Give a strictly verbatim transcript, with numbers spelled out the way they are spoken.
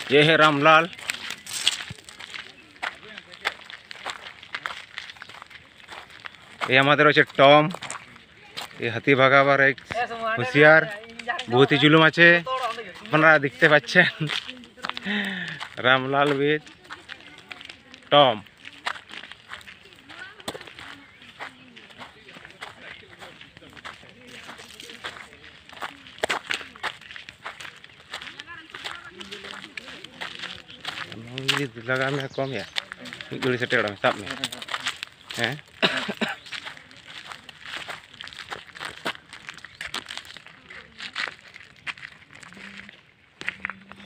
ये है रामलाल। ये हमारे अच्छे टॉम। ये हाथी भागावर एक होशियार बहुत ही जुलूम आछे अपना दिखते पाच्छेन रामलाल विद टॉम। लगा में कम या मिड घड़ी सेटे में सब में हैं।